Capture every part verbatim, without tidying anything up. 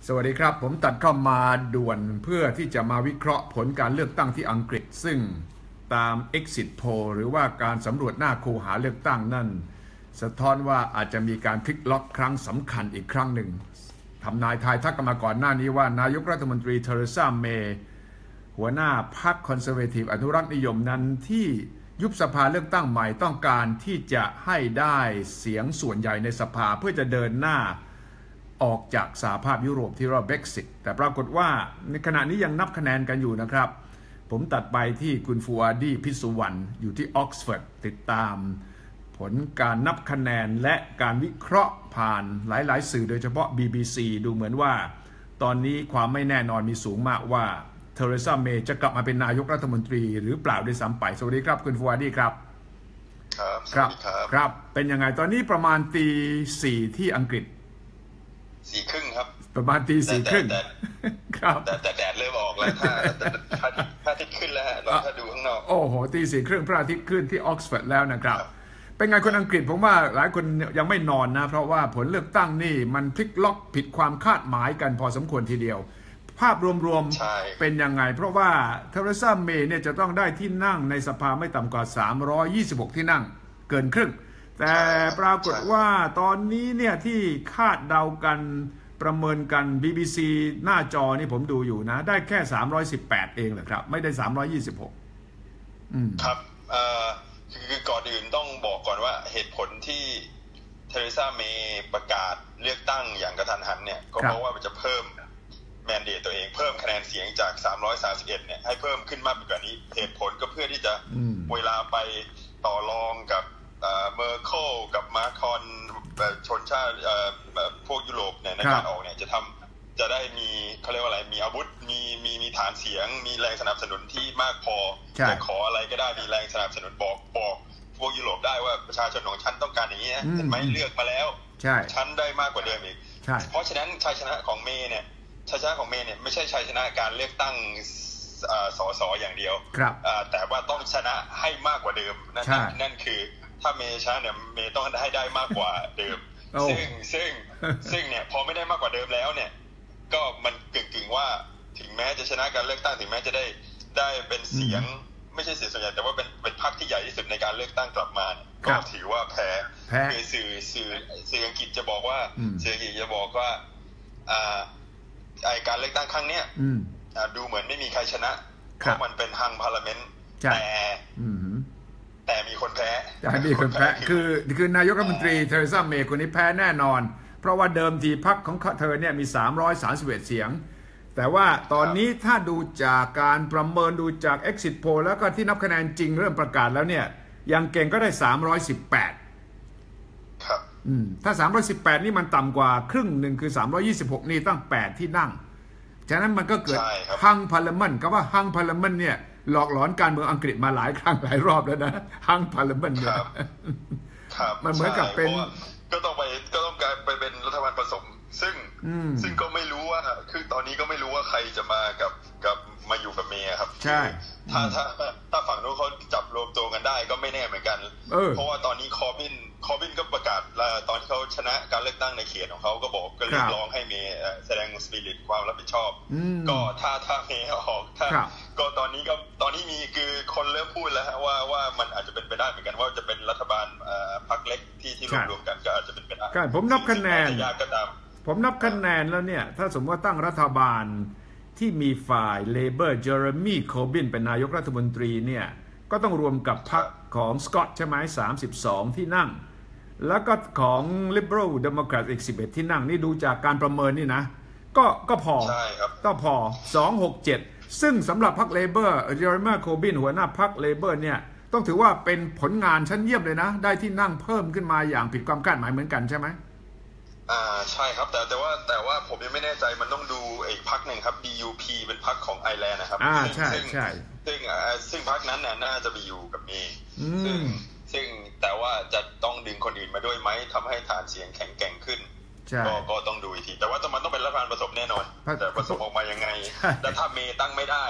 สวัสดีครับผมตัดเข้ามาด่วนเพื่อที่จะมาวิเคราะห์ผลการเลือกตั้งที่อังกฤษซึ่งตาม Exit Poll หรือว่าการสำรวจหน้าคูหาเลือกตั้งนั่นสะท้อนว่าอาจจะมีการพลิกล็อกครั้งสำคัญอีกครั้งหนึ่งทำนายทายทักกันมาก่อนหน้านี้ว่านายกรัฐมนตรีเทเรซาเมย์หัวหน้าพรรคคอนเซอร์เวทีฟอนุรักษ์นิยมนั้นที่ยุบสภาเลือกตั้งใหม่ต้องการที่จะให้ได้เสียงส่วนใหญ่ในสภาเพื่อจะเดินหน้าออกจากสหภาพยุโรปที่เรียกว่า Brexit แต่ปรากฏว่าในขณะนี้ยังนับคะแนนกันอยู่นะครับผมตัดไปที่คุณฟูอาดีพิสุวรรณอยู่ที่ออกซฟอร์ดติดตามผลการนับคะแนนและการวิเคราะห์ผ่านหลายๆสื่อโดยเฉพาะ บี บี ซี ดูเหมือนว่าตอนนี้ความไม่แน่นอนมีสูงมากว่าเทเรซาเมย์จะกลับมาเป็นนายกรัฐมนตรีหรือเปล่าด้วยซ้ำไปสวัสดีครับคุณฟูอาดีครับครับครับครับเป็นยังไงตอนนี้ประมาณตีสี่ที่อังกฤษสี่ครึ่งครับประมาณตีสี่ครึ่งครับแต่แดดเริ่มออกแล้วถ้าพระอาทิตย์ขึ้นแล้วเราถ้าดูข้างนอกโอ้โหตีสี่ครึ่งพระอาทิตย์ขึ้นที่ออกซฟอร์ดแล้วนะครับเป็นไงคนอังกฤษผมว่าหลายคนยังไม่นอนนะเพราะว่าผลเลือกตั้งนี่มันพลิกล็อกผิดความคาดหมายกันพอสมควรทีเดียวภาพรวมๆเป็นยังไงเพราะว่าเทเรซาเมย์เนี่ยจะต้องได้ที่นั่งในสภาไม่ต่ำกว่าสามร้อยยี่สิบหกที่นั่งเกินครึ่งแต่ปรากฏว่าตอนนี้เนี่ยที่คาดเดากันประเมินกัน บี บี ซี หน้าจอนี่ผมดูอยู่นะได้แค่สามร้อยสิบแปดเองเหรอครับไม่ได้สามร้อยยี่สิบหกอืมครับเอ่อคือก่อนอื่นต้องบอกก่อนว่าเหตุผลที่เทเรซาเมย์ประกาศเลือกตั้งอย่างกระทันหันเนี่ยก็เพราะว่ามันจะเพิ่มแมนเดตตัวเองเพิ่มคะแนนเสียงจากสามร้อยสามสิบเอ็ดเนี่ยให้เพิ่มขึ้นมากกว่านี้เหตุผลก็เพื่อที่จะเวลาไปต่อรองกับเมอร์เคิลกับมาครอนชนชาติพวกยุโรปเนี่ยในการออกเนี่ยจะทำจะได้มีเขาเรียกว่าอะไรมีอาวุธมีมีมีฐานเสียงมีแรงสนับสนุนที่มากพอจะขออะไรก็ได้มีแรงสนับสนุนบอกบอกพวกยุโรปได้ว่าประชาชนของฉันต้องการอย่างนี้นะเห็นไหมเลือกมาแล้วฉันได้มากกว่าเดิมอีกเพราะฉะนั้นชัยชนะของเมย์เนี่ยชัยชนะของเมย์เนี่ยไม่ใช่ชัยชนะการเลือกตั้งสสอย่างเดียวแต่ว่าต้องชนะให้มากกว่าเดิมนั่นนั่นคือถ้าเมย์ชนะเนี่ยเมย์ต้องให้ได้มากกว่าเดิมซึ่งซึ่งซึ่งเนี่ยพอไม่ได้มากกว่าเดิมแล้วเนี่ยก็มันกึ่งๆว่าถึงแม้จะชนะการเลือกตั้งถึงแม้จะได้ได้เป็นเสียงไม่ใช่เสียงส่วนใหญ่แต่ว่าเป็นเป็นพรรคที่ใหญ่ที่สุดในการเลือกตั้งกลับมาก็ถือว่าแพ้คือสื่อสื่อสื่ออังกฤษจะบอกว่าสื่ออังกฤษจะบอกว่าอ่าไอการเลือกตั้งครั้งเนี้ยดูเหมือนไม่มีใครชนะเพราะมันเป็นฮังพาร์ลิเมนต์แต่แต่มีคนแพ้แต่มีคนแพ้คือคือนายกรัฐมนตรีเทเรซาเมย์คนนี้แพ้แน่นอนเพราะว่าเดิมทีพรรคของเธอเนี่ยมีสามร้อยสามสิบเอ็ดเสียงแต่ว่าตอนนี้ถ้าดูจากการประเมินดูจาก Exit Poll แล้วก็ที่นับคะแนนจริงเริ่มประกาศแล้วเนี่ยยังเก่งก็ได้สามร้อยสิบแปดครับอืมถ้าสามร้อยสิบแปดนี่มันต่ำกว่าครึ่งหนึ่งคือสามร้อยยี่สิบหกนี่ตั้งแปดที่นั่งฉะนั้นมันก็เกิดฮังพาร์ลิเมนต์ก็ว่าฮังพาร์ลิเมนต์เนี่ยหลอกหลอนการเมืองอังกฤษมาหลายครั้งหลายรอบแล้วนะฮังพาร์ลิเมนต์เนี่ยมันเหมือนกับเป็นก็ต้องไปก็ต้องการไปเป็นรัฐบาลผสมซึ่งซึ่งก็ไม่รู้ว่าคือตอนนี้ก็ไม่รู้ว่าใครจะมากับกับมาอยู่กับเมย์ครับใช่ถ้าถ้าถ้าฝั่งนู้นเขาจับรวมตัวกันได้ก็ไม่แน่เหมือนกันเพราะว่าตอนนี้คอร์บินคอร์บินก็ประกาศตอนที่เขาชนะการเลือกตั้งในเขตของเขาก็บอกก็เรียกร้องให้เมย์แสดงสปิริตความรับผิดชอบก็ถ้าถ้าเมย์ออกถ้าก็ตอนนี้ก็ตอนนี้มีคือคนเริ่มพูดแล้วว่าว่ามันอาจจะเป็นไปได้เหมือนกันว่าจะเป็นรัฐบาลพรรคเล็กที่ที่รวมๆกันก็อาจจะเป็นไปได้ผมนับคะแนนผมนับคะแนนแล้วเนี่ยถ้าสมมติว่าตั้งรัฐบาลที่มีฝ่ายเลเบอร์เจอร์มี่โคบินเป็นนายกรัฐมนตรีเนี่ยก็ต้องรวมกับพรรคของสกอตใช่ไหมสามสิบสองที่นั่งแล้วก็ของ Liberal Democrat อีกสิบเอ็ดที่นั่งนี่ดูจากการประเมินนี่นะก็ก็พอก็พอสอง หก เจ็ดซึ่งสำหรับพรรคเลเบอร์เจอร์มี่โคบินหัวหน้าพรรคเลเบอร์เนี่ยต้องถือว่าเป็นผลงานชั้นเยี่ยมเลยนะได้ที่นั่งเพิ่มขึ้นมาอย่างผิดความคาดหมายเหมือนกันใช่ไหมอ่าใช่ครับแต่แต่ว่าแต่ว่าผมยังไม่แน่ใจมันต้องดูอีกพรรคหนึ่งครับ บี ยู พี เป็นพรรคของไอร์แลนด์นะครับอ่าใช่ใช่ซึ่งซึ่งพรรคนั้นน่ะน่าจะไปอยู่กับเมย์ซึ่งซึ่งแต่ว่าจะต้องดึงคนอื่นมาด้วยไหมทำให้ฐานเสียงแข็งแกร่งขึ้นก็ก็ต้องดูอีกทีแต่ว่ามันต้องเป็นรัฐบาลผสมแน่นอนแต่ผสมออกมายังไงแต่ถ้าเมย์ตั้งไม่ได้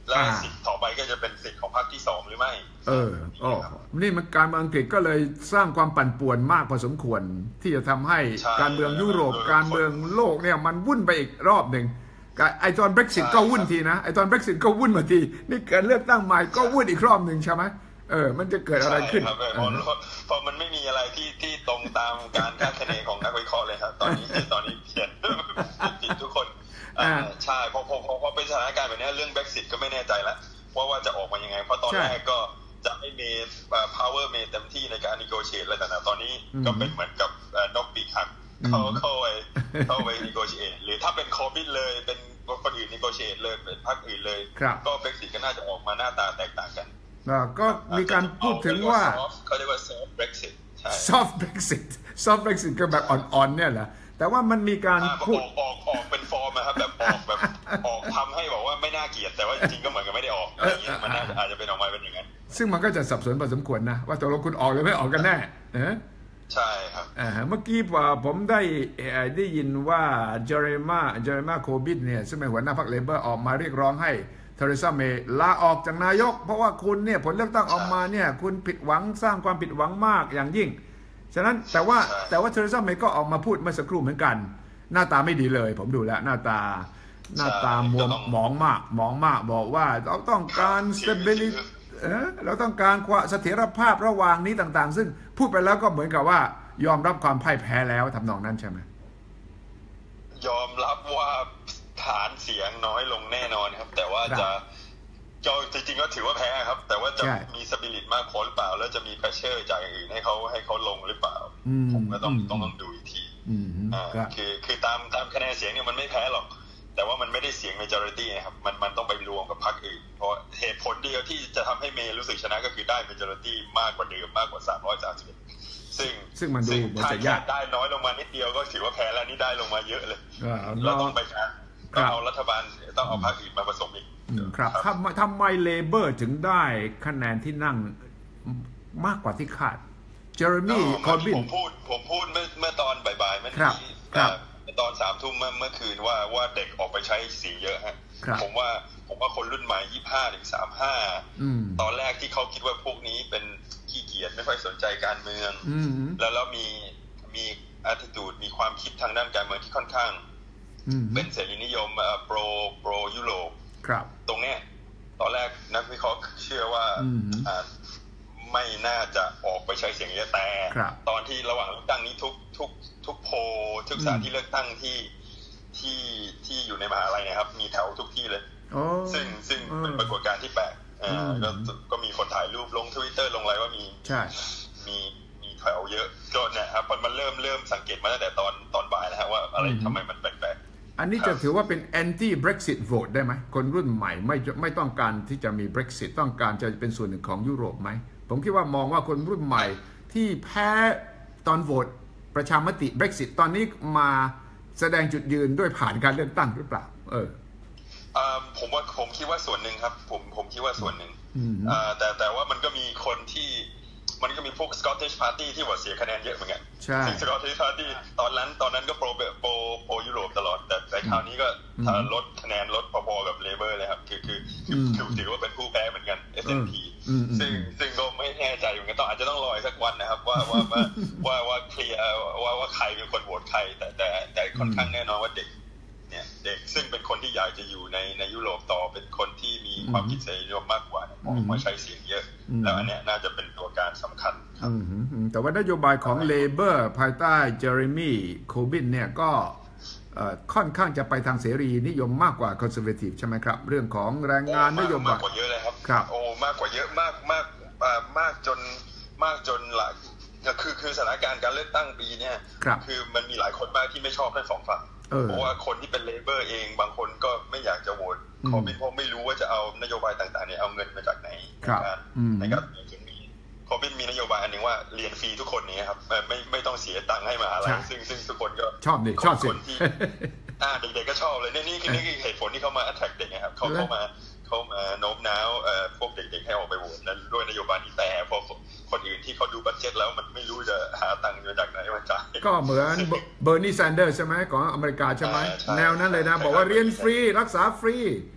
และสิทธิ์ต่อไปก็จะเป็นสิทธิ์ของพรรคที่สองหรือไม่เอออ๋อนี่มันการเมืองอังกฤษก็เลยสร้างความปั่นป่วนมากพอสมควรที่จะทำให้การเมืองยุโรปการเมืองโลกเนี่ยมันวุ่นไปอีกรอบหนึ่งไอตอน Brexit ก็วุ่นทีนะไอตอน Brexit ก็วุ่นมาทีนี่เกิดเลือกตั้งใหม่ก็วุ่นอีกรอบหนึ่งใช่ไหมเออมันจะเกิดอะไรขึ้นพอมันไม่มีอะไรที่ที่ตรงตามการคาดคะเนของนักวิเคราะห์เลยครับตอนนี้ตอนนี้เขียนผิดทุกคนใช่พอพอพอเป็นสถานการณ์แบบนี้เรื่อง Brexit ก็ไม่แน่ใจแล้วว่าว่าจะออกมายังไงเพราะตอนแรกก็จะไม่มี power มีเต็มที่ในการ negotiate อะไรต่างๆตอนนี้ก็เป็นเหมือนกับนกปีกหักเข้าเข้าไปเข้าไป negotiate หรือถ้าเป็น Corbyn เลยเป็นคนอื่น negotiate เลยเป็นพรรคอื่นเลยก็ Brexit ก็น่าจะออกมาหน้าตาแตกต่างกันก็มีการพูดถึงว่าเขาเรียกว่า soft Brexit soft Brexit soft Brexit ก็แบบอ่อนๆเนี่ยแหละแต่ว่ามันมีการพูดออกออกเป็นฟอร์มนะครับแบบออกแบบออกทำให้บอกว่าไม่น่าเกลียดแต่ว่าจริงๆก็เหมือนกับไม่ได้ออกอะไรอย่างเงี้ยมันน่าอาจจะเป็นออกมาเป็นอย่างนั้นซึ่งมันก็จะสับสนพอสมควรนะว่าตกลงคุณออกหรือไม่ออกกันแน่ใช่ครับเมื่อกี้ผมได้ได้ยินว่าเจอร์มาเจอร์มาโคบินเนี่ยซึ่งเป็นหัวหน้าพรรคเลเบอร์ออกมาเรียกร้องให้เทเรซาเมย์ลาออกจากนายกเพราะว่าคุณเนี่ยผลเลือกตั้งออกมาเนี่ยคุณผิดหวังสร้างความผิดหวังมากอย่างยิ่งฉะนั้นแต่ว่าแต่ว่าเทเรซาเมย์ก็ออกมาพูดเมื่อสักครู่เหมือนกันหน้าตาไม่ดีเลยผมดูแล้วหน้าตาหน้าตามัวหมองมากหมองมากบอกว่าเราต้องการ stability เราต้องการความเสถียรภาพระหว่างนี้ต่างๆซึ่งพูดไปแล้วก็เหมือนกับว่ายอมรับความพ่ายแพ้แล้วทำนองนั้นใช่ไหมยอมรับว่าฐานเสียงน้อยลงแน่นอนครับแต่ว่าจะจริงๆก็ถือว่าแพ้ครับแต่ว่าจะมีสปิริตมากพอหรือเปล่าแล้วจะมีเพรสเชอร์จากอื่นให้เขาให้เขาลงหรือเปล่าผมก็ต้องต้องต้องดูอีกทีคือคือตามตามคะแนนเสียงเนี่ยมันไม่แพ้หรอกแต่ว่ามันไม่ได้เสียง majority นะครับมันมันต้องไปรวมกับพรรคอื่นเพราะเหตุผลเดียวที่จะทำให้เมย์รู้สึกชนะก็คือได้ majority มากกว่าเดิมมากกว่าสามร้อยสามสิบเอ็ดซึ่งซึ่งมันดูเหมือนจะยากได้น้อยลงมานิดเดียวก็ถือว่าแพ้แล้วนี่ได้ลงมาเยอะเลยเราต้องไปการต้องเอารัฐบาลต้องเอาพรรคอื่นมาผสมอีกครับทำทำไมเลเบอร์ถึงได้คะแนนที่นั่งมากกว่าที่คาดเจอร์มี่คอร์บินผมพูดผมพูดเมื่อเมื่อตอนบ่ายๆเมื่อกี้ตอนสามทุ่มเมื่อเมื่อคืนว่าว่าเด็กออกไปใช้สีเยอะฮะผมว่าผมว่าคนรุ่นใหม่ยี่สิบห้าถึงสามสิบห้าตอนแรกที่เขาคิดว่าพวกนี้เป็นขี้เกียจไม่ค่อยสนใจการเมืองแล้วแล้วมีมี attitude มีความคิดทางด้านการเมืองที่ค่อนข้างเป็นเสรีนิยมโปรโปรยุโรปตรงเนี้ยตอนแรกนักวิเคราะห์เชื่อว่าไม่น่าจะออกไปใช้เสียงเยอะแต่ตอนที่ระหว่างเลือกตั้งนี้ทุกทุกทุกโพทุกสถานที่เลือกตั้งที่ที่ที่อยู่ในมหาลัยนะครับมีแถวทุกที่เลยซึ่งซึ่งเป็นปรากฏการณ์ที่แปลกก็ก็มีคนถ่ายรูปลง Twitter ลงอะไรว่ามีมีมีแถวเยอะก็เนี่ยครับมันเริ่มเริ่มสังเกตมาตั้งแต่ตอนตอนบ่ายแล้วว่าอะไรทำไมมันแปลกๆอันนี้จะถือว่าเป็น anti Brexit vote ได้ไหมคนรุ่นใหม่ไม่ไม่ต้องการที่จะมี Brexit ต้องการจะเป็นส่วนหนึ่งของยุโรปไหมผมคิดว่ามองว่าคนรุ่นใหม่ที่แพ้ตอนโหวตประชามติ Brexit ตอนนี้มาแสดงจุดยืนด้วยผ่านการเลือกตั้งหรือเปล่าเออผมว่าผมคิดว่าส่วนหนึ่งครับผมผมคิดว่าส่วนหนึ่งแต่แต่ว่ามันก็มีคนที่มันก็มีพวก Scottish Party ที่ว่าเสียคะแนนเยอะเหมือนกันซึ่ง Scottish Party ตอนนั้นตอนนั้นก็โปรโปรโปรยุโรปตลอดแต่แต่คราวนี้ก็ลดคะแนนลดพอๆกับ Labour เลยครับคือคือคือถือว่าเป็นผู้แพ้เหมือนกัน เอส แอนด์ พี ซึ่งซึ่งก็ไม่แน่ใจเหมือนกันต้องอาจจะต้องรอสักวันนะครับว่าว่าว่าว่าเคลียร์ว่าว่าใครเป็นคนโหวตใครแต่แต่แต่ค่อนข้างแน่นอนว่าเด็กเนี่ยเด็กซึ่งเป็นคนที่อยากจะอยู่ในในยุโรปต่อเป็นคนที่มีความคิดเสรีนิยมมากกว่าออกมาใช้เสียงเยอะแล้วอันเนี้ยน่าจะเป็นตัวการสำคัญแต่ว่านโยบายของเลเบอร์ภายใต้เจอร์มี่โคบินเนี่ยก็ค่อนข้างจะไปทางเสรีนิยมมากกว่าคอนเซอร์เวทีฟใช่ไหมครับเรื่องของแรงงานนโยบายมากกว่าเยอะเลยครับโอ้มากกว่าเยอะมากมากมากจนมากจนหลายคือคือสถานการณ์การเลือกตั้งปีเนี้ยคือมันมีหลายคนมากที่ไม่ชอบทั้งสองฝั่งเพราะว่าคนที่เป็นเลเบอร์เองบางคนก็ไม่อยากจะโหวตคอร์บินเพราะไม่รู้ว่าจะเอานโยบายต่างๆเนี่ยเอาเงินมาจากไหนในการถึงนี้คอร์บินมีนโยบายอันนึงว่าเรียนฟรีทุกคนนี้ครับไม่ไม่ต้องเสียตังค์ให้มหาลัยซึ่งซึ่งทุกคนก็ชอบดิชอบสิคนที่อ่าเด็กๆก็ชอบเลยนี่นี่คือนี่คือเหตุผลที่เขามา attract เด็กนะครับเขาเข้ามาเขามาโน้มน้าวพวกเด็กๆให้ออกไปโหวตด้วยนโยบายนี้แต่พอคนอื่นที่เขาดูบัดเจ็ตแล้วมันไม่รู้จะหาตังค์มาจากไหนมาจ่ายก็เหมือนเบอร์นีแซนเดอร์ใช่ไหมของอเมริกาใช่ไหมแนวนั้นเลยนะบอกว่าเรียนฟรีรักษาฟรี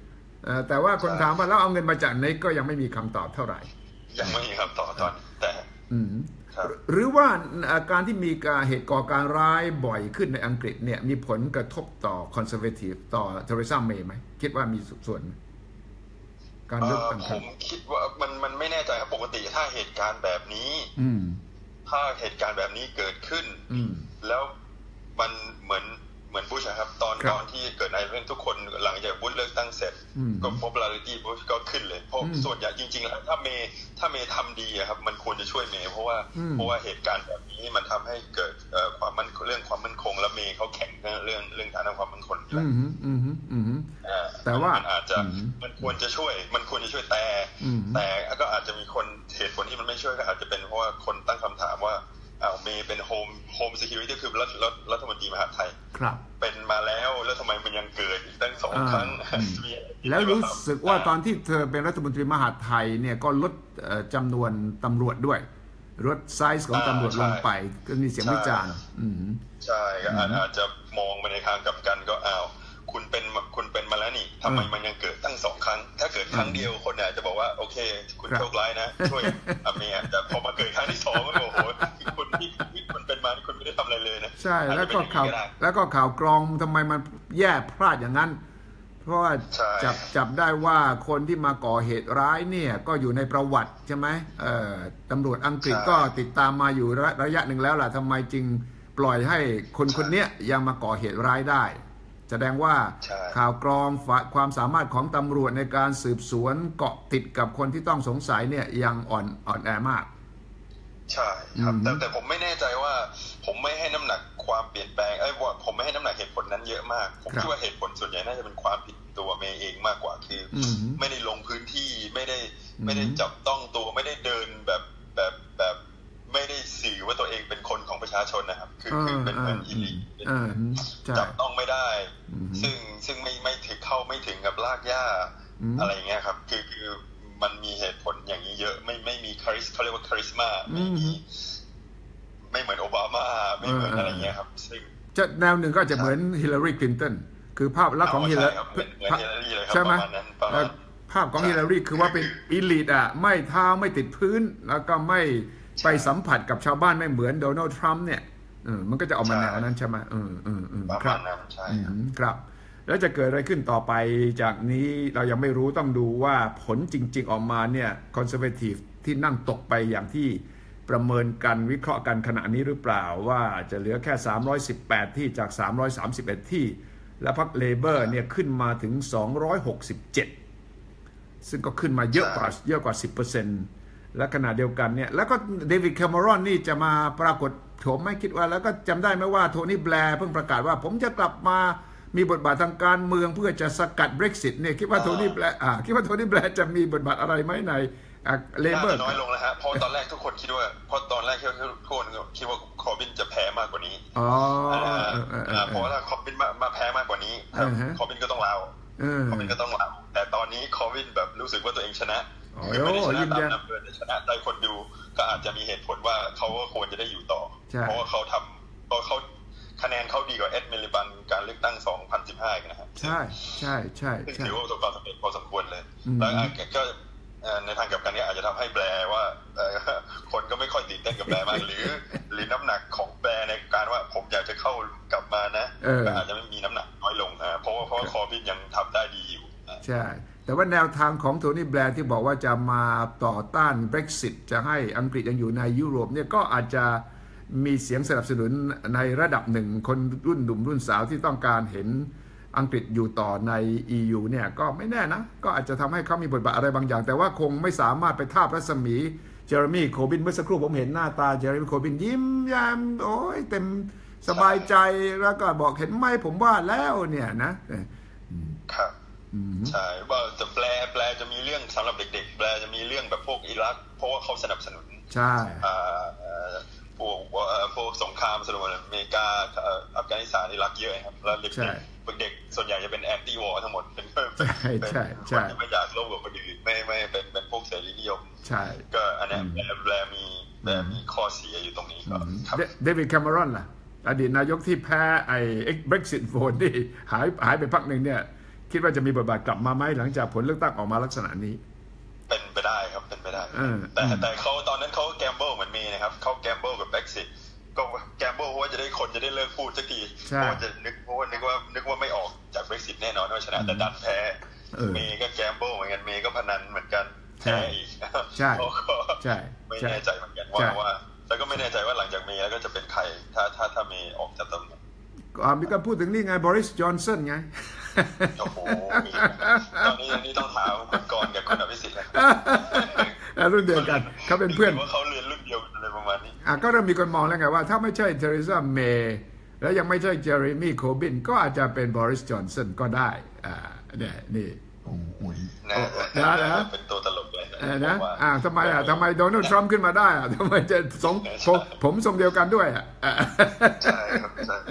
แต่ว่าคนถามว่าแล้วเอาเงินมาจากไหนก็ยังไม่มีคำตอบเท่าไหร่ยังไม่มีคำตอบตอนแต่หรือว่าการที่มีการเหตุก่อการร้ายบ่อยขึ้นในอังกฤษเนี่ยมีผลกระทบต่อคอนเซอร์เวทีฟต่อเทเรซาเมย์ไหมคิดว่ามีส่วนการเลือกตั้งผมคิดว่ามันมันไม่แน่ใจครับปกติถ้าเหตุการณ์แบบนี้ถ้าเหตุการณ์แบบนี้เกิดขึ้นแล้วมันเหมือนเหมือนบุชครับตอนตอนที่เกิดในเรื่องทุกคนหลังจากบุชเลือกตั้งเสร็จก็ popularity บุชก็ขึ้นเลยเพราะส่วนใหญ่จริงๆแล้วถ้าเมย์ถ้าเมย์ทำดีครับมันควรจะช่วยเมย์เพราะว่าเพราะว่าเหตุการณ์แบบนี้มันทำให้เกิดความมั่นเรื่องความมั่นคงและเมย์เขาแข่งเรื่องเรื่องฐานะความมั่นคงแล้วแต่ว่ามันอาจจะมันควรจะช่วยมันควรจะช่วยแต่แต่ก็อาจจะมีคนเหตุผลที่มันไม่ช่วยก็อาจจะเป็นเพราะว่าคนตั้งคำถามว่าอ้าวเมย์เป็นโฮมโฮมซิเคียวริตี้คือรัฐรัฐมนตรีมหาดไทยเป็นมาแล้วแล้วทำไมมันยังเกิดอีกตั้งสองครั้งแล้วรู้สึกว่าตอนที่เธอเป็นรัฐมนตรีมหาดไทยเนี่ยก็ลดจำนวนตำรวจด้วยลดไซส์ของตำรวจลงไปก็มีเสียงวิจารณ์ใช่อาจจะมองไปในทางกลับกันก็อ้าวคุณเป็นคุณเป็นมาแล้วนี่ทำไมมันยังเกิดตั้งสองครั้งถ้าเกิดครั้งเดียวคนอาจจะบอกว่าโอเคคุณโชคร้ายนะช่วยอเมริกาแต่พอมาเกิดครั้งที่สองก็โอ้โหคุณที่คุณเป็นมาคุณไม่ได้ทำอะไรเลยนะใช่แล้วก็ข่าวแล้วก็ข่าวกรองทำไมมันแย่พลาดอย่างนั้นเพราะว่าจับจับได้ว่าคนที่มาก่อเหตุร้ายเนี่ยก็อยู่ในประวัติใช่ไหมเอ่อตำรวจอังกฤษก็ติดตามมาอยู่ระยะหนึ่งแล้วล่ะทำไมจึงปล่อยให้คนคนนี้ยังมาก่อเหตุร้ายได้แสดงว่าข่าวกรองความสามารถของตำรวจในการสืบสวนเกาะติดกับคนที่ต้องสงสัยเนี่ยยังอ่อนอ่อนแอมากใช่ครับแต่แต่ผมไม่แน่ใจว่าผมไม่ให้น้ำหนักความเปลี่ยนแปลงไอ้ว่าผมไม่ให้น้ำหนักเหตุผลนั้นเยอะมากผมคิดว่าเหตุผลส่วนใหญ่น่าจะเป็นความผิดตัวเมย์เองมากกว่าคือไม่ได้ลงพื้นที่ไม่ได้ไม่ได้จับต้องตัวไม่ได้เดินแบบแบบแบบไม่ได้สื่อว่าตัวเองเป็นคนของประชาชนนะครับคือคือเป็นเหมือนอีลิทจับต้องไม่ได้ซึ่งซึ่งไม่ไม่ถึงเข้าไม่ถึงกับลากหญ้าอะไรเงี้ยครับคือคือมันมีเหตุผลอย่างนี้เยอะไม่ไม่มีคาริสเขาเรียกว่าคาริสมาไม่มีไม่เหมือนโอบามาไม่เหมือนอะไรเงี้ยครับซึ่งจะแนวหนึ่งก็จะเหมือนฮิลลารีคลินตันคือภาพลักษณ์ของฮิลลารีใช่ไหมภาพของฮิลลารีคือว่าเป็นอีลิทอ่ะไม่เท้าไม่ติดพื้นแล้วก็ไม่ไปสัมผัสกับชาวบ้านไม่เหมือนโดนัลด์ทรัมป์เนี่ยเออมันก็จะออกมาแนวนั้นใช่ไหมเออเออเออครับครับแล้วจะเกิดอะไรขึ้นต่อไปจากนี้เรายังไม่รู้ต้องดูว่าผลจริงๆออกมาเนี่ยคอนเซอร์เวทีฟที่นั่งตกไปอย่างที่ประเมินกันวิเคราะห์กันขณะนี้หรือเปล่าว่าจะเหลือแค่สามร้อยสิบแปดที่จากสามร้อยสามสิบเอ็ดที่และพรรคเลเบอร์เนี่ยขึ้นมาถึงสองร้อยหกสิบเจ็ดซึ่งก็ขึ้นมาเยอะกว่าเยอะกว่า สิบเปอร์เซ็นต์และขณะเดียวกันเนี่ยแล้วก็เดวิดแคมเมรอนนี่จะมาปรากฏผมไม่คิดว่าแล้วก็จำได้ไหมว่าโทนี่แบร์เพิ่งประกาศว่าผมจะกลับมามีบทบาททางการเมืองเพื่อจะสกัด Brexit เนี่ยคิดว่าโทนี่แบร์อ่าคิดว่าโทนี่แบร์จะมีบทบาทอะไรไหมในเลเบอร์น้อยลงแล้วฮะเพราะตอนแรกทุกคนคิดว่าเพราะตอนแรกทุกคนคิดว่าคอร์บินจะแพ้มากกว่านี้อ๋อเพราะถ้าคอร์บินมาแพ้มากกว่านี้คอร์บินก็ต้องลาคอร์บินก็ต้องลาแต่ตอนนี้คอร์บินแบบรู้สึกว่าตัวเองชนะคือไม่ได้ชนะตามน้ำเงินชนะใจคนดูก็อาจจะมีเหตุผลว่าเขาก็ควรจะได้อยู่ต่อเพราะว่าเขาทำเพราะเขาคะแนนเขาดีกว่าเอ็ดมิลลิบันการเลือกตั้งสองพันสิบห้าอีกนะครับใช่ใช่ใช่ถือว่าประสบความสำเร็จพอสมควรเลยแล้วก็ในทางกลับกันนี้อาจจะทำให้แบร์ว่าคนก็ไม่ค่อยตื่นเต้นกับแบร์มากหรือหรือน้ำหนักของแบร์ในการว่าผมอยากจะเข้ากลับมานะก็อาจจะไม่มีน้ำหนักน้อยลงเพราะว่าเพราะคอร์บินยังทำได้ดีอยู่ใช่แต่ว่าแนวทางของโทนี่แบร์ที่บอกว่าจะมาต่อต้าน Brexit จะให้อังกฤษยังอยู่ในยุโรปเนี่ยก็อาจจะมีเสียงสนับสนุนในระดับหนึ่งคนรุ่นหนุ่มรุ่นสาวที่ต้องการเห็นอังกฤษอยู่ต่อใน อี ยู เนี่ยก็ไม่แน่นะก็อาจจะทำให้เขามีบทบาทอะไรบางอย่างแต่ว่าคงไม่สามารถไปทาบรัศมีเจอร์มี่โคบินเมื่อสักครู่ผมเห็นหน้าตาเจอร์มี่โคบินยิ้มแย้มโอ้ยเต็มสบายใจแล้วก็บอกเห็นไหมผมว่าแล้วเนี่ยนะครับใช่ว่าจะแปลแปลจะมีเรื่องสำหรับเด็กๆแปลจะมีเรื่องแบบพวกอิรักเพราะว่าเขาสนับสนุนใช่พวกพวกสงครามสหรัฐอเมริกาอัฟกานิสถานอิรักเยอะครับแล้วเด็กๆเด็กส่วนใหญ่จะเป็นแอนตี้วอร์ทั้งหมดเป็นใช่ใช่ใช่ไม่อยากโลภกับคนอื่นไม่ไม่เป็นเป็นพวกเสรีนิยมใช่ก็อันนี้แปลมีแปลมีข้อเสียอยู่ตรงนี้ก็เดวิดแคมเมรอนล่ะอดีตนายกที่แพ้ไอ้ Brexit vote ที่หายหายไปพักหนึ่งเนี่ยคิดว่าจะมีบทบาทกลับมาไหมหลังจากผลเลือกตั้งออกมาลักษณะนี้เป็นไปได้ครับเป็นไปได้แต่แต่เขาตอนนั้นเขาแกมเบิลเหมือนมีนะครับเขาแกมเบิลกับ Brexit ก็แกมเบิลเพราะว่าจะได้คนจะได้เลิกพูดสักทีเพราะว่าจะนึกเพราะว่านึกว่านึกว่าไม่ออกจาก Brexit แน่นอนว่าชนะแต่ดันแพ้เมย์ก็แกมเบิลเหมือนกันเมย์ก็พนันเหมือนกันแพ้อีกใช่ใช่ไม่แน่ใจเหมือนกันว่าว่าแล้วก็ไม่แน่ใจว่าหลังจากเมย์แล้วก็จะเป็นใครถ้าถ้าถ้าเมย์ออกจากตำแหน่งมีการพูดถึงนี่ไงบริสจอนสันไงโอ้โหตอนนี้ตอนนี้ต้องถามคุณกรณ์กับคุณอภิสิทธิ์แล้วรุ่นเดียวกันเขาเป็นเพื่อนว่าเขาเรียนรุ่นเดียวกันอะไรประมาณนี้อ่ะก็เริ่มมีคนมองแล้วไงว่าถ้าไม่ใช่เทเรซาเมย์แล้วยังไม่ใช่เจอร์มี่โคบินก็อาจจะเป็นบริสจอนสันก็ได้อ่าเนี่ยนี่โอ้ยนะนะเป็นตัวตลกเลยนะอ่าทำไมอ่ะทำไมโดนัลด์ทรัมป์ขึ้นมาได้อ่ะทำไมจะสมผมผมทรงเดียวกันด้วยอ่ะใช่ครับใช่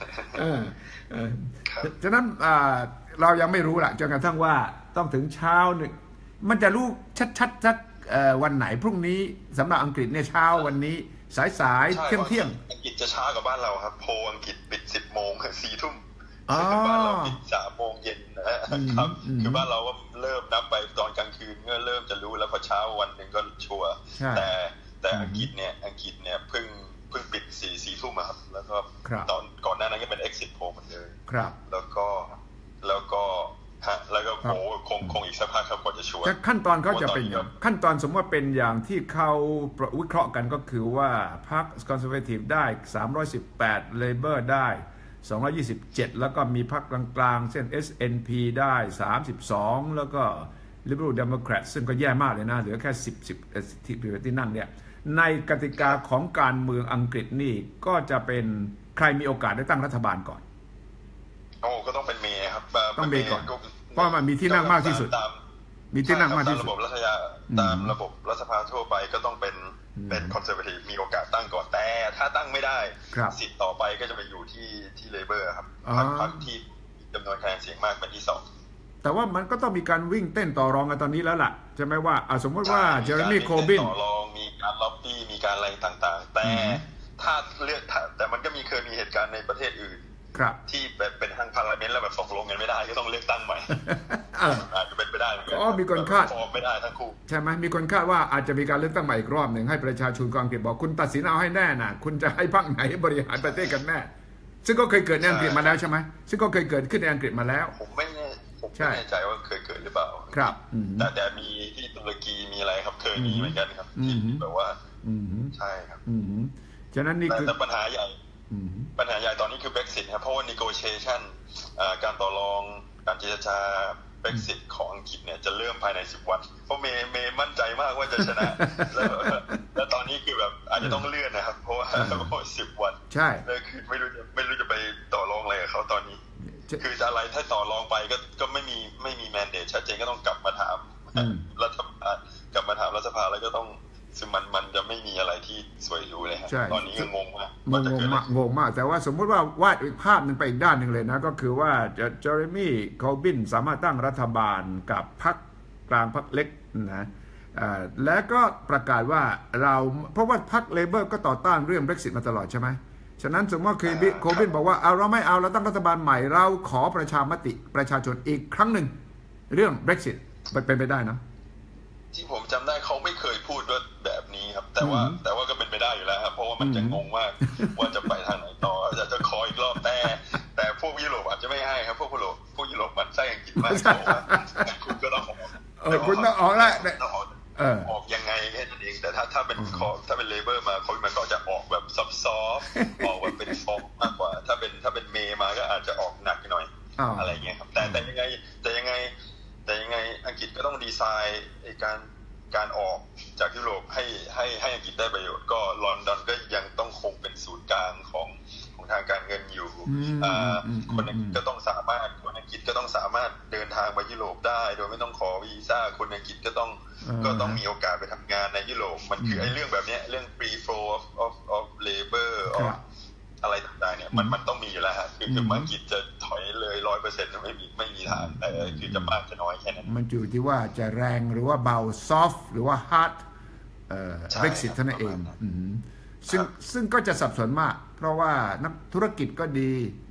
ฉะนั้นเรายังไม่รู้ล่ะจนกระทั่งว่าต้องถึงเช้าหนึ่งมันจะรู้ชัดๆสักวันไหนพรุ่งนี้สำหรับอังกฤษเนี่ยเช้าวันนี้สายๆเที่ยงเที่ยงอังกฤษจะช้ากว่าบ้านเราครับโพอังกฤษปิดสิบโมงสี่ทุ่มบ้านเราปิดสามโมงเย็นนะครับคือบ้านเราก็เริ่มนับไปตอนกลางคืนก็เริ่มจะรู้แล้วพอเช้าวันหนึ่งก็ชัวร์แต่แต่อังกฤษเนี่ยอังกฤษเนี่ยเพิ่งเพิ่งปิดสี่สี่ทุ่มครับแล้วก็ตอนก่อนหน้านั้นก็เป็น exit poll เหมือนเดิมแล้วก็แล้วก็ฮะแล้วก็โอ้คงคงอีกสักพักครับกว่าจะชัวร์ขั้นตอนเขาจะเป็นอย่างขั้นตอนสมมติว่าเป็นอย่างที่เขาวิเคราะห์กันก็คือว่าพรรคคอนเซอร์เวทีฟได้สามร้อยสิบแปด Labor ได้สองร้อยยี่สิบเจ็ดแล้วก็มีพรรคกลางๆเช่น เอส เอ็น พี ได้สามสิบสองแล้วก็ Liberal Democrat ซึ่งก็แย่มากเลยนะเหลือแค่สิบ สิบที่ที่นั่งเนี่ยในกติกาของการเมืองอังกฤษนี่ก็จะเป็นใครมีโอกาสได้ตั้งรัฐบาลก่อนโอ้ก็ต้องเป็นเมย์ครับต้องเมย์ก่อนเพราะมันมีที่นั่งมากที่สุดมีที่นั่งมากที่สุดตามระบบรัฐยาตามระบบรัฐสภาทั่วไปก็ต้องเป็นเป็นคอนเซอร์เวทีฟมีโอกาสตั้งก่อนแต่ถ้าตั้งไม่ได้สิทธิ์ต่อไปก็จะไปอยู่ที่ที่เลเบอร์ครับพรรคที่จำนวนคะแนนเสียงมากเป็นที่สองแต่ว่ามันก็ต้องมีการวิ่งเต้นต่อรองกันตอนนี้แล้วล่ะใช่ไหมว่าสมมติว่าเจอร์มี่โคบินต่อรองมีการล็อบบี้มีการอะไรต่างๆแต่ถ้าเลือกแต่มันก็มีเคยมีเหตุการณ์ในประเทศอื่นที่เป็นทางพาร์ลิเมนต์แล้วแบบตกลงกันไม่ได้ก็ต้องเลือกตั้งใหม่อาจจะเป็นไปได้เหมือนกันก็มีคนคาดไม่ได้ทั้งคู่ใช่ไหมมีคนคาดว่าอาจจะมีการเลือกตั้งใหม่อีกรอบหนึ่งให้ประชาชนอังกฤษบอกคุณตัดสินเอาให้แน่น่ะคุณจะให้พรรคไหนบริหารประเทศกันแน่ซึ่งก็เคยเกิดในอังกฤษมาแล้วใช่ไหมซึ่งก็เคยเกิดขึ้นในอังกฤษมาแล้วผมไม่แน่ผมไม่แน่ใจว่าเคยเกิดหรือเปล่าครับแต่แต่มีที่ตุรกีมีอะไรครับเคยมีเหมือนกันครับที่แบบว่าใช่ครับฉะนั้นนี่คือแต่ปัญหาใหญ่ปัญหาใหญ่ตอนนี้คือ Brexit ครับเพราะว่า negotiation การต่อรองการเจรจา Brexit ของอังกฤษเนี่ยจะเริ่มภายในสิบวันเพราะเมย์เมย์มั่นใจมากว่าจะชนะแล้วแล้วตอนนี้คือแบบอาจจะต้องเลื่อนนะครับเพราะว่าสิบวันใช่แล้วคือไม่รู้จะไม่รู้จะไปต่อรองอะไรกับเขาตอนนี้คือจะอะไรถ้าต่อรองไปก็ก็ไม่มีไม่มี mandate ชัดเจนก็ต้องกลับมาถามรัฐบาลกลับมาถามรัฐสภาแล้วก็ต้องซึ่งมันมันจะไม่มีอะไรที่สวยหรูเลยครับตอนนี้ก็งงมากงงมากงงมากแต่ว่าสมมติว่าวาดอีกภาพหนึ่งไปอีกด้านหนึ่งเลยนะก็คือว่าเจอร์มี่โคบินสามารถตั้งรัฐบาลกับพรรคกลางพรรคเล็กนะและก็ประกาศว่าเราเพราะว่าพรรคเลเบอร์ก็ต่อต้านเรื่อง Brexit มาตลอดใช่ไหมฉะนั้นสมมติว่าโคบินบอกว่าเอาเราไม่เอาเราตั้งรัฐบาลใหม่เราขอประชามติประชาชนอีกครั้งหนึ่งเรื่อง Brexit เป็นไปได้นะที่ผมจำได้เขาไม่เคยพูดว่าแบบนี้ครับแต่ว่าแต่ว่าก็เป็นไปได้อยู่แล้วครับเพราะว่ามันจะงงมากว่าจะไปทางไหนต่อจะจะขออีกรอบแต่แต่พวกยุโรปอาจจะไม่ให้ครับพวกยุโรปพวกยุโรปมันไส้อังกฤษมากคุณก็ต้องออกเออคุณต้องออกแล้วออกยังไงแค่นั้นเองแต่ถ้าถ้าเป็นคอถ้าเป็นเลเบอร์มาเขามันก็จะออกแบบซอฟซอฟออกแบบเป็นฟอร์มมากกว่าถ้าเป็นถ้าเป็นเมย์มาก็อาจจะออกหนักหน่อยอะไรเงี้ยครับแต่แต่ยังไงแต่ยังไงแต่ยังไงอังกฤษก็ต้องดีไซน์การการออกจากยุโรปให้ให้ให้อังกฤษได้ประโยชน์ก็ลอนดอนก็ยังต้องคงเป็นศูนย์กลางของของทางการเงินอยู่คนอังกฤษก็ต้องสามารถคนอังกฤษก็ต้องสามารถเดินทางไปยุโรปได้โดยไม่ต้องขอวีซ่าคนอังกฤษก็ต้องก็ต้องมีโอกาสไปทำงานในยุโรปมันคือไอ้เรื่องแบบนี้เรื่อง free flow of of of labor อะไรต่างๆเนี่ยมันมันต้องมีอยู่แล้วฮะคือคืออังกฤษจะถอยเลยร้อยเปอร์เซ็นต์ไม่มีไม่มีทางแต่คือจะมากจะน้อยแค่นั้นมันอยู่ที่ว่าจะแรงหรือว่าเบา soft หรือว่า hard เอ่อ Brexit เท่านั้นเองซึ่งซึ่งก็จะสับสนมากเพราะว่านักธุรกิจก็ดี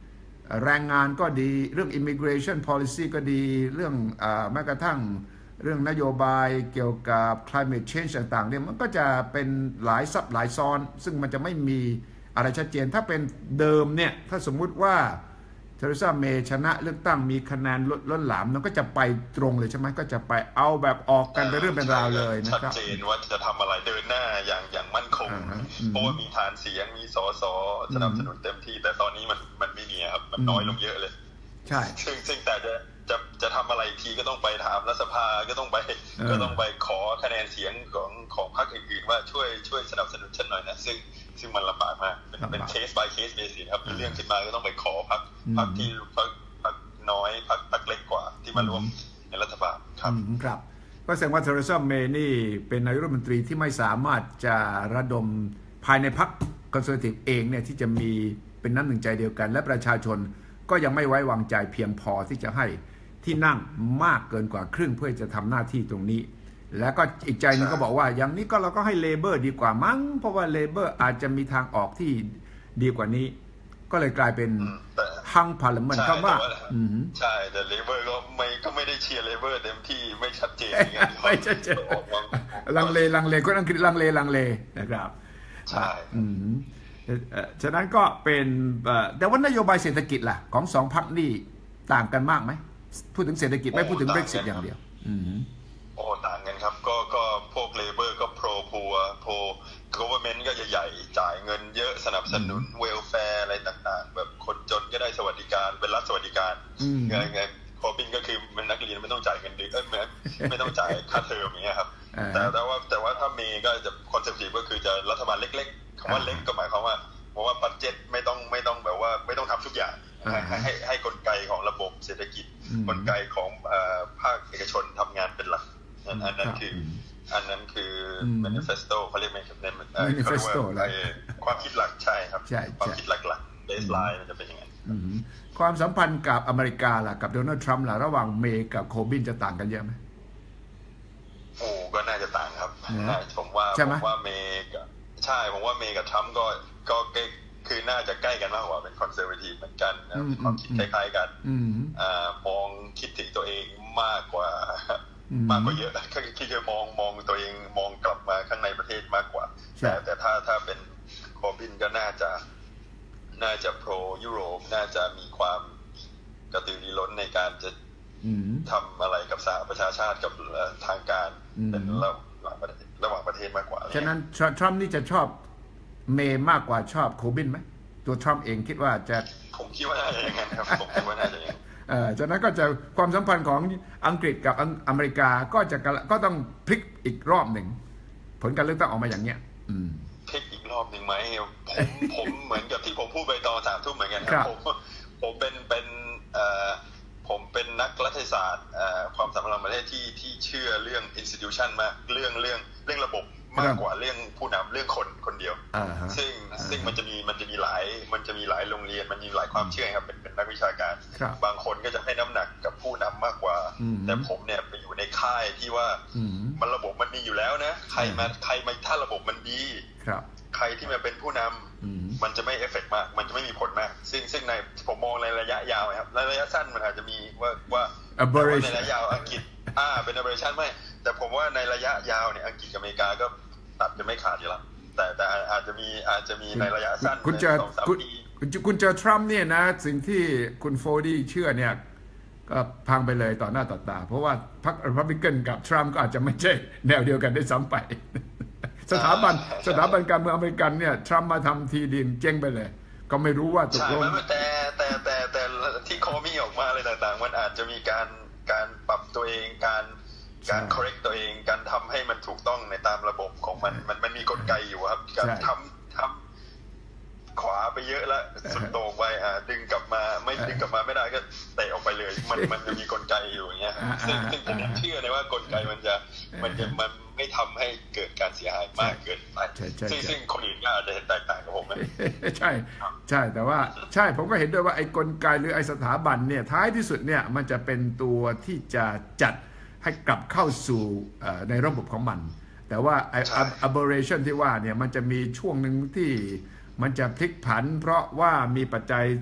แรงงานก็ดีเรื่อง immigration policy ก็ดีเรื่องอ่าแม้กระทั่งเรื่องนโยบายเกี่ยวกับ climate change ต่างๆเนี่ยมันก็จะเป็นหลายซับหลายซ้อนซึ่งมันจะไม่มีอะไรชัดเจนถ้าเป็นเดิมเนี่ยถ้าสมมุติว่าเทเรซาเมย์ชนะเลือกตั้งมีคะแนนล้นหลามมันก็จะไปตรงเลยใช่ไหมก็จะไปเอาแบบออกกันเป็นเรื่องเป็นราวเลยนะครับชัดเจนว่าจะทำอะไรเดินหน้าอย่างอย่างมั่นคงเพราะว่ามีฐานเสียงมีสสสนับสนุนเต็มที่แต่ตอนนี้มันมันไม่มีครับมันน้อยลงเยอะเลยใช่ซึ่งซึ่งแต่จะจะจะทำอะไรทีก็ต้องไปถามรัฐสภาก็ต้องไปก็ต้องไปขอคะแนนเสียงของของพรรคอื่นๆว่าช่วยช่วยสนับสนุนฉันหน่อยนะซึ่งซึ่งมันลำบากมากเป็นเป็นเคส by เคสเบสิสครับมีเรื่องขึ้นมาก็ต้องไปขอพรรคพรรคที่พรรคพรรคน้อยพรรคพรรคเล็กกว่าที่มาร่วมในรัฐบาลครับครับก็แสดงว่าเทเรซาเมย์นี่เป็นนายกรัฐมนตรีที่ไม่สามารถจะระดมภายในพรรคคอนเซอร์เวทีฟเองเนี่ยที่จะมีเป็นน้ำหนึ่งใจเดียวกันและประชาชนก็ยังไม่ไว้วางใจเพียงพอที่จะให้ที่นั่งมากเกินกว่าครึ่งเพื่อจะทำหน้าที่ตรงนี้แล้วก็อีกใจนึงก็บอกว่าอย่างนี้ก็เราก็ให้เลเบอร์ดีกว่ามั้งเพราะว่าเลเบอร์อาจจะมีทางออกที่ดีกว่านี้ก็เลยกลายเป็นฮังพาร์ลิเมนต์คำว่าใช่แต่เลเบอร์ก็ไม่ก็ไม่ได้เชียร์เลเบอร์เต็มที่ไม่ชัดเจนไม่ชัดเจนลังเลลังเลก็ต้องคิดลังเลลังเลนะครับใช่ฉะนั้นก็เป็นแต่ว่านโยบายเศรษฐกิจล่ะของสองพรรคนี่ต่างกันมากไหมพูดถึงเศรษฐกิจไม่พูดถึง Brexit อย่างเดียวโอ้ต่างกันครับก็ก็พวกเลเบอร์ก็โปรพัวโปร government ก็ใหญ่ๆจ่ายเงินเยอะสนับสนุนเวลแฟร์อะไรต่างๆแบบคนจนก็ได้สวัสดิการเป็นรัฐสวัสดิการไงไงคอบินก็คือมันนักเรียนไม่ต้องจ่ายเงินเดือนเอ้ยไม่ไม่ต้องจ่ายค่าเทอมอย่างเงี้ยครับแต่แต่ว่าแต่ว่าถ้ามีก็จะคอนเซปต์ก็คือจะรัฐบาลเล็กๆคำว่าเล็กก็หมายความว่าเพราะว่าบัดเจ็ตไม่ต้องไม่ต้องแบบว่าไม่ต้องทำทุกอย่างให้ให้ให้กลไกของระบบเศรษฐกิจกลไกของภาคเอกชนทำงานเป็นหลักอันนั้นคืออันนั้นคือ manifesto เขาเรียก manifesto ความคิดหลักใช่ครับความคิดหลักๆ baseline มันจะเป็นยังไงความสัมพันธ์กับอเมริกาล่ะกับโดนัลด์ทรัมป์ล่ะระหว่างเมย์กับโคบินจะต่างกันเยอะไหมโอ้ก็น่าจะต่างครับผมว่าผมว่าเมย์กับใช่ผมว่าเมย์กับทรัมป์ก็ก็คือน่าจะใกล้กันมากกว่าเป็นคอนเซอร์เวทีฟเหมือนกันความคิดคล้ายๆกันมองคิดถึงตัวเองมากกว่ามากกว่าเยอะคิดจะมองมองตัวเองมองกลับมาข้างในประเทศมากกว่าแต่แต่ถ้าถ้าเป็นโคบินก็น่าจะน่าจะโปรยุโรปน่าจะมีความกระตือรือร้นในการจะทำอะไรกับสหประชาชาติกับทางการเป็นระหว่างประเทศระหว่างประเทศมากกว่าฉะนั้นทรัมป์นี่จะชอบเมย์มากกว่าชอบโคบินไหมตัวทรัมป์เองคิดว่าจะผมคิดว่าน่าจะอย่างนั้นครับผมคิดว่าน่าจะอย่างนั้นเออฉะนั้นก็จะความสัมพันธ์ของอังกฤษกับอเมริกาก็จะก็ต้องพลิกอีกรอบหนึ่งผลการเลือกตั้งออกมาอย่างเนี้ยพลิกอีกรอบหนึ่งไหมผมผมเหมือนกับที่ผมพูดไปตอนสามทุ่มเหมือนกันครับผมผมเป็นเป็นเอ่อผมเป็นนักรัฐศาสตร์ความสัมพันธ์ประเทศที่ที่เชื่อเรื่อง institution มากเรื่องเรื่องเรื่องระบบมากกว่าเรื่องผู้นำเรื่องคนคนเดียวซึ่งซึ่งมันจะมีมันจะมีหลายมันจะมีหลายโรงเรียนมันมีหลายความเชื่อครับเป็นเป็นนักวิชาการบางคนก็จะให้น้ำหนักกับผู้นำมากกว่าแต่ผมเนี่ยไปอยู่ในค่ายที่ว่ามันระบบมันมีอยู่แล้วนะใครมาใครมาถ้าระบบมันดีใครที่มาเป็นผู้นำมันจะไม่เอฟเฟกต์มากมันจะไม่มีผลมากซึ่งซึ่งในผมมองในระยะยาวครับในระยะสั้นมันอาจจะมีว่าว่าในระยะยาวอังกฤษอ่าเป็น aberration ไม่แต่ผมว่าในระยะยาวเนี่ยอังกฤษกับอเมริกาก็ตัดจะไม่ขาดอยู่แล้วแต่แต่อาจจะมีอาจจะมีในระยะสั้นคุณเจอคุณคุณเจอทรัมป์เนี่ยนะสิ่งที่คุณโฟดี้เชื่อเนี่ยก็พังไปเลยต่อหน้าต่อตาเพราะว่าพรรครีพับลิกันกับทรัมป์ก็อาจจะไม่ใช่แนวเดียวกันได้ซ้ำไปสถาบันสถาบันการเมืองอเมริกันเนี่ยทรัมป์มาทำทีดินเจ๊งไปเลยก็ไม่รู้ว่าตกลงแต่แต่แต่แต่ที่คอมี่ออกมาอะไรต่างๆมันอาจจะมีการการปรับตัวเองการการ correct ตัวเองการทำให้มันถูกต้องในตามระบบของมันมันมันมีกลไกอยู่ครับการทำทำขวาไปเยอะแล้วสุดโต่งไปอ่าดึงกลับมาไม่ดึงกลับมาไม่ได้ก็เตะออกไปเลยมันมันจะมีกลไกอยู่อย่างเงี้ยซึ่งซึ่งผมเชื่อนะว่ากลไกมันจะมันจะมันไม่ทำให้เกิดการเสียหายมากเกินไปซึ่งซึ่งคนอื่นก็อาจจะเห็นแตกต่างกับผมนะใช่ใช่แต่ว่าใช่ผมก็เห็นด้วยว่าไอ้กลไกหรือไอ้สถาบันเนี่ยท้ายที่สุดเนี่ยมันจะเป็นตัวที่จะจัดให้กลับเข้าสู่ในระบบของมันแต่ว่าไอ้ aberration ที่ว่าเนี่ยมันจะมีช่วงหนึ่งที่มันจะพลิกผันเพราะว่ามีปัจจัย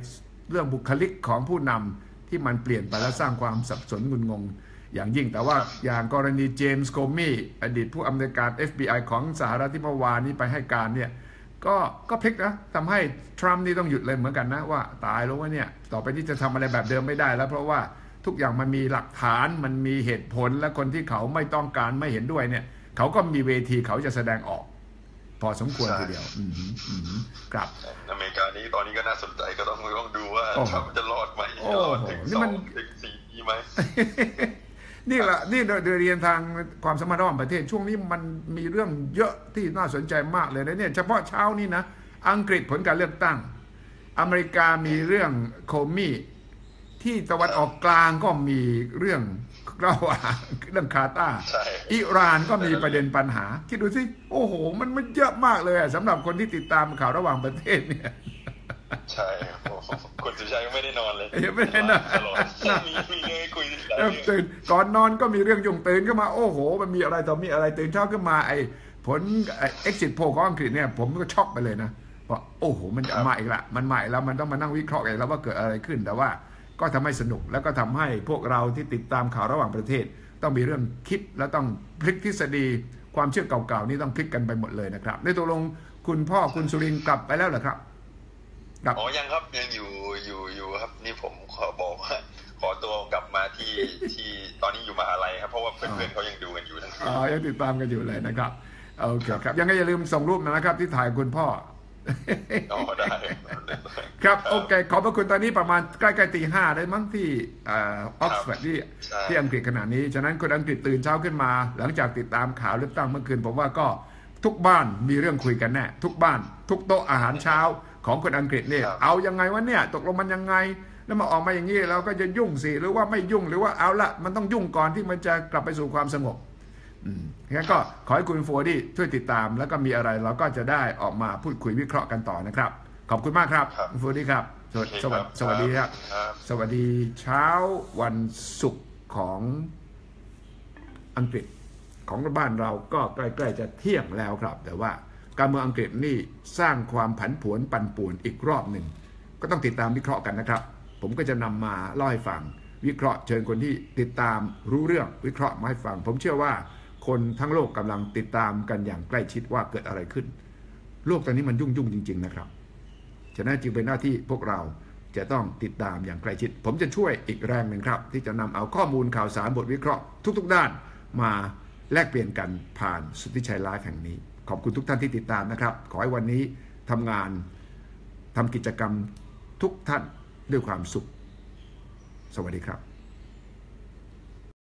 เรื่องบุคลิกของผู้นำที่มันเปลี่ยนไปและสร้างความสับสนงุนงงอย่างยิ่งแต่ว่าอย่างกรณีเจมส์โคมี่อดีตผู้อำนวยการ เอฟ บี ไอ ของสหรัฐที่เมื่อวานนี้ไปให้การเนี่ยก็ก็พลิกนะทำให้ทรัมป์นี่ต้องหยุดเลยเหมือนกันนะว่าตายแล้วว่าเนี่ยต่อไปที่จะทำอะไรแบบเดิมไม่ได้แล้วเพราะว่าทุกอย่างมันมีหลักฐานมันมีเหตุผลและคนที่เขาไม่ต้องการไม่เห็นด้วยเนี่ยเขาก็มีเวทีเขาจะแสดงออกพอสมควรทีเดียวอืมอืมครับอเมริกานี้ตอนนี้ก็น่าสนใจก็ต้องต้องดูว่าทรัมป์จะรอดไหมจะรอดถึงสองถึงสี่ปีไหมนี่แหละนี่โดยเรียนทางความสัมพันธ์ระหว่างประเทศช่วงนี้มันมีเรื่องเยอะที่น่าสนใจมากเลยนะเนี่ยเฉพาะเช้านี้นะอังกฤษผลการเลือกตั้งอเมริกามีเรื่องโคมี่ที่ตะวันออกกลางก็มีเรื่องระหว่างเรื่องคาตาร์อิหร่านก็มีประเด็นปัญหาคิดดูสิโอ้โหมันมันเยอะมากเลยสำหรับคนที่ติดตามข่าวระหว่างประเทศเนี่ยใช่คุณสุชัยไม่ได้นอนเลยไม่ได้นอนตลอดมีมีเรื่องคุยตื่นก่อนนอนก็มีเรื่องยุ่งตื่นขึ้นมาโอ้โหมันมีอะไรต่อมีอะไรตื่นเช้าขึ้นมาไอ้ผลไอ้ exit poll ของอังกฤษเนี่ยผมก็ช็อกไปเลยนะว่าโอ้โหมันจะมาอีกละมันมาอีกแล้วมันต้องมานั่งวิเคราะห์กันแล้วว่าเกิดอะไรขึ้นแต่ว่าก็ทำให้สนุกแล้วก็ทำให้พวกเราที่ติดตามข่าวระหว่างประเทศต้องมีเรื่องคิดแล้วต้องพลิกทฤษฎีความเชื่อเก่าๆนี่ต้องพลิกกันไปหมดเลยนะครับในตัวลงคุณพ่อคุณสุรินทร์กลับไปแล้วเหรอครับอ๋อยังครับยังอยู่อยู่อยู่ครับนี่ผมขอบอกว่าขอตัวกลับมาที่ที่ตอนนี้อยู่มหาลัยครับเพราะว่าเพื่อนๆเขายังดูกันอยู่นะครับอ๋อยังติดตามกันอยู่เลยนะครับโอเคครับยังไงอย่าลืมส่งรูปนะครับที่ถ่ายคุณพ่ออ๋อได้ครับโอเคขอบพระคุณตอนนี้ประมาณใกล้ๆตีห้าได้มั้งที่ออกซฟอร์ดที่ที่อังกฤษขณะนี้ฉะนั้นคนอังกฤษตื่นเช้าขึ้นมาหลังจากติดตามข่าวเลือกตั้งเมื่อคืนผมว่าก็ทุกบ้านมีเรื่องคุยกันแน่ทุกบ้านทุกโต๊ะอาหารเช้าของคนอังกฤษเนี่ยเอายังไงวะเนี่ยตกลงมันยังไงแล้วมาออกมาอย่างนี้เราก็จะยุ่งสิหรือว่าไม่ยุ่งหรือว่าเอาละมันต้องยุ่งก่อนที่มันจะกลับไปสู่ความสงบอืมงั้นก็ขอให้คุณโฟดี้ช่วยติดตามแล้วก็มีอะไรเราก็จะได้ออกมาพูดคุยวิเคราะห์กันต่อนะครับขอบคุณมากครับคุณโฟดี้ครับสวัสดีสวัสดีครับสวัสดีเช้าวันศุกร์ของอังกฤษของบ้านเราก็ใกล้ๆจะเที่ยงแล้วครับแต่ว่าการเมืองอังกฤษนี่สร้างความผันผวนปั่นป่วนอีกรอบหนึ่งก็ต้องติดตามวิเคราะห์กันนะครับผมก็จะนำมาเล่าให้ฟังวิเคราะห์เชิญคนที่ติดตามรู้เรื่องวิเคราะห์มาให้ฟังผมเชื่อว่าคนทั้งโลกกำลังติดตามกันอย่างใกล้ชิดว่าเกิดอะไรขึ้นโลกตอนนี้มันยุ่งยุ่งจริงๆนะครับฉะนั้นจึงเป็นหน้าที่พวกเราจะต้องติดตามอย่างใกล้ชิดผมจะช่วยอีกแรงหนึ่งครับที่จะนำเอาข้อมูลข่าวสารบทวิเคราะห์ทุกๆด้านมาแลกเปลี่ยนกันผ่านสุทธิชัยไลฟ์แห่งนี้ขอบคุณทุกท่านที่ติดตามนะครับขอให้วันนี้ทำงานทำกิจกรรมทุกท่านด้วยความสุขสวัสดีครับ